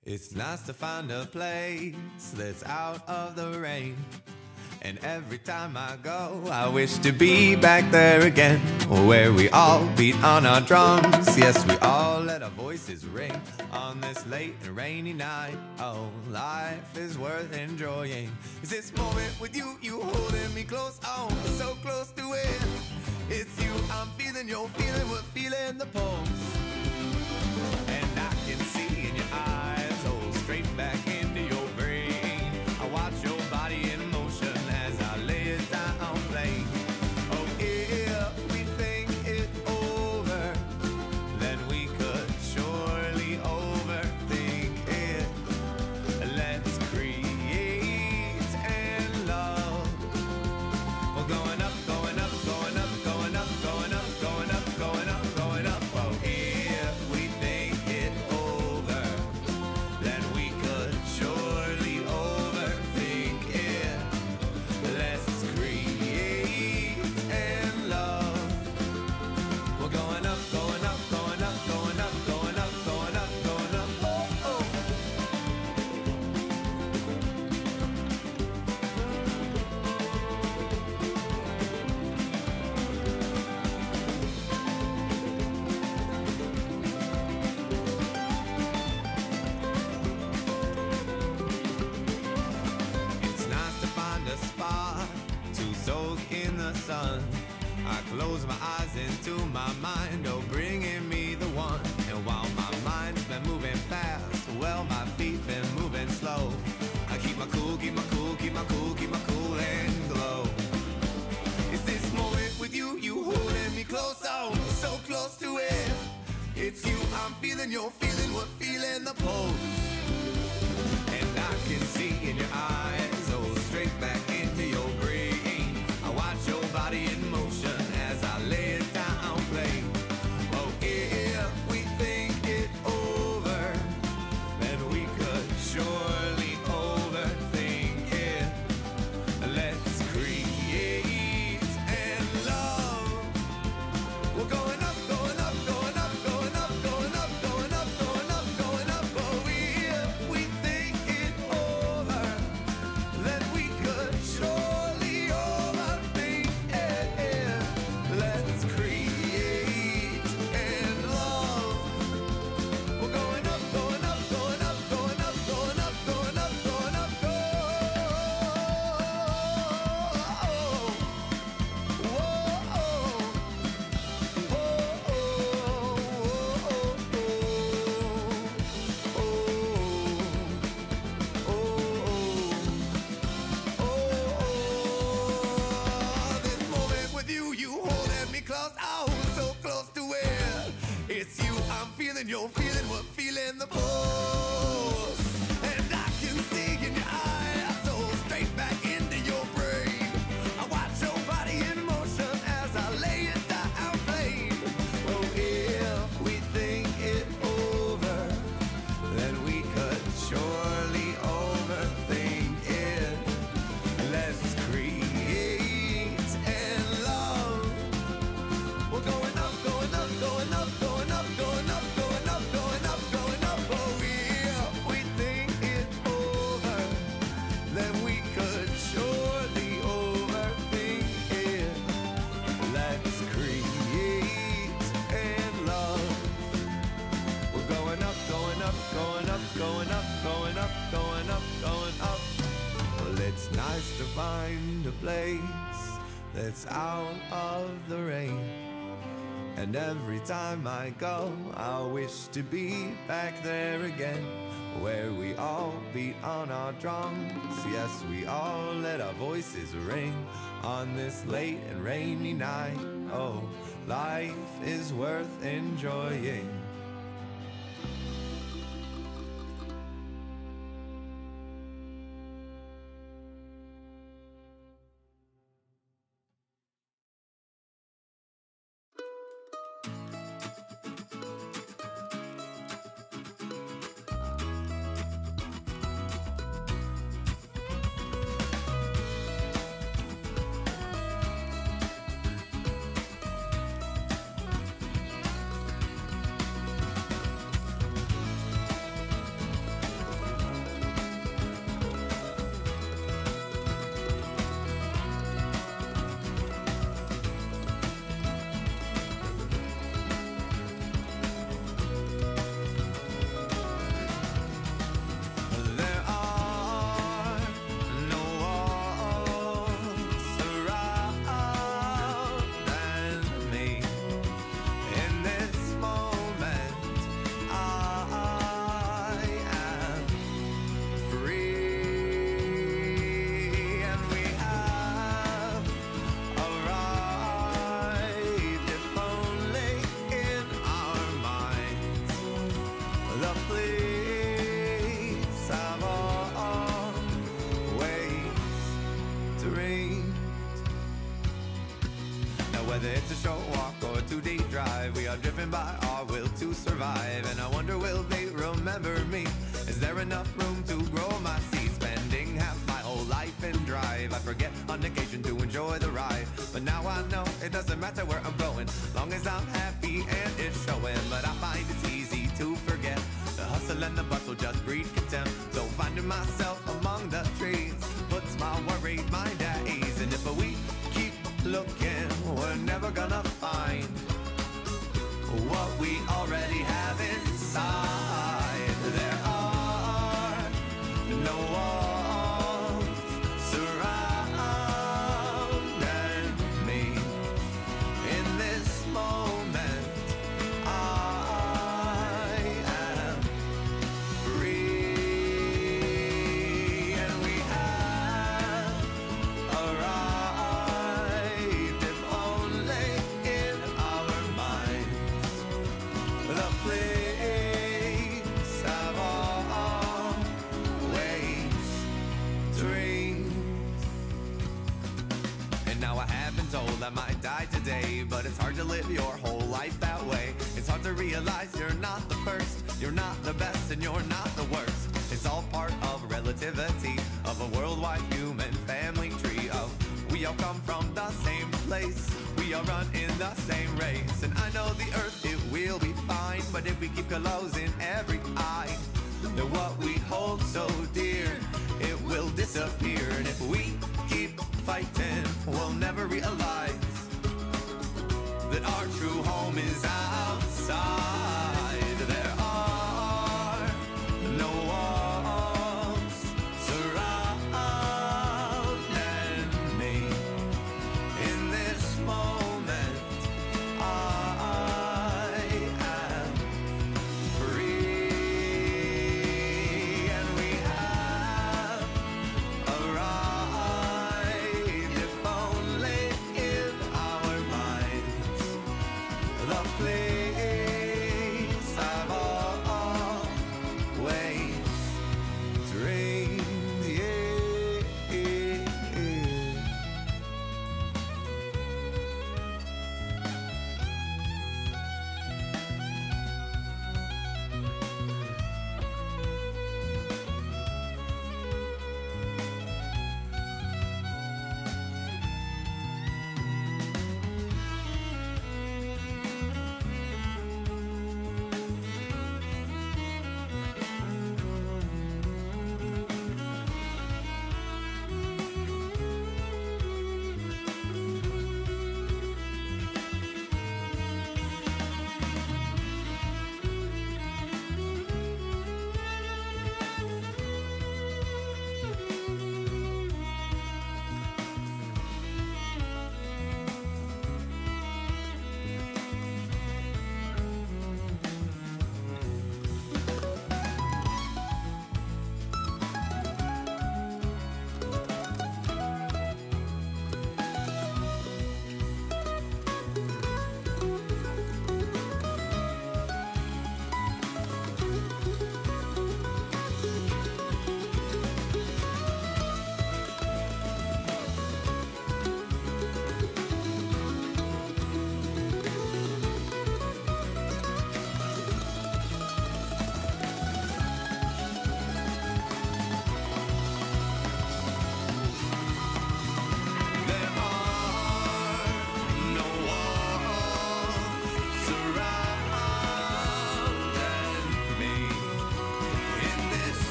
It's nice to find a place that's out of the rain. And every time I go, I wish to be back there again, where we all beat on our drums. Yes, we all let our voices ring on this late and rainy night. Oh, life is worth enjoying. It's this moment with you, you holding me close, oh, so close to it. It's you, I'm feeling, you're feeling, we're feeling the pulse. And I can see in your eyes, oh, straight back into your brain. I watch your body in motion as I lay it down plain. Oh, if we think it over, then we could surely overthink it. Let's create and love. We're going up, going up, going up, going up, going up, going up, going up, going up. Oh, if we think it over, then we could surely overthink it. Let's create and love. We're going up, going up, going up, going up, going up, going up, going up. Oh, oh. It's nice to find a spot to soak in the sun. I close my eyes into my mind, oh, bringing me the one. And while my mind's been moving fast, well, my feet been moving slow. I keep my cool, keep my cool, keep my cool, keep my cool and glow. It's this moment with you, you holding me close, oh, so close to it. It's you, I'm feeling, you're feeling, we're feeling the pulse. And I can see in your eyes, oh, straight back into your brain. I watch your body in motion as I lay it down plain. Oh, if we think it over, then we could surely overthink it. Let's create and love. We're going up, going up, going up, going up, going up, going up, going up, going up. Oh, if we think it over, then we could surely overthink it. Let's create and love. We're going up, going up, going up, going up, going up, going up, going up, go. This moment with you, you holding me close, oh, so close to it. It's you, I'm feeling, you're feeling, we're feeling the pulse. And I can see in your eyes, so straight back into your brain. I watch your body in motion as I lay it down plain. Oh, if we think it over, then we could surely overthink it. Let's create and love. We're going up, going up, going up, going up, going up, going up, going up, going up. Oh, if we think it over, then we could surely overthink it. Let's create and love. We're going up, going up, going up, going up, going up, going up, going up. Well, it's nice to find a place that's out of the rain. And every time I go, I wish to be back there again, where we all beat on our drums. Yes, we all let our voices ring on this late and rainy night. Oh, life is worth enjoying. are driven by our will to survive. And I wonder, will they remember me? Is there enough room to grow my seed? Spending half my whole life in drive, I forget on occasion to enjoy the ride. But now I know it doesn't matter where I'm going, long as I'm happy and it's showing. But I find it's easy to forget the hustle and the bustle just breed contempt. So finding myself among the trees puts my worried mind at ease. And if we keep looking, we're never gonna find what we already have inside. There are no walls surrounding me. In this moment, I am free, and we have arrived, if only in our minds. The place I've always dreamed. And now I have been told I might die today, but it's hard to live your whole life that way. It's hard to realize you're not the first, you're not the best, and you're not the worst. It's all part of relativity, of a worldwide human family tree of we all come from the same place, we all run in the same race. And I know the earth, it will be fine, but if we keep closing every eye, then what we hold so dear, it will disappear.